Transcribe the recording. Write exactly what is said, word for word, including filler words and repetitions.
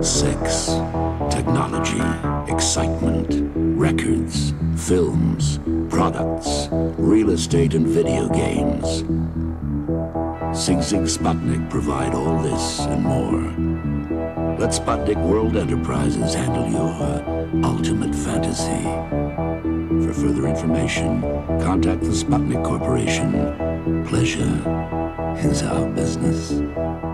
Sex, technology, excitement, records, films, products, real estate and video games. SIGUE Sputnik provide all this and more. Let Sputnik World Enterprises handle your ultimate fantasy. For further information, contact the Sputnik Corporation. Pleasure is our business.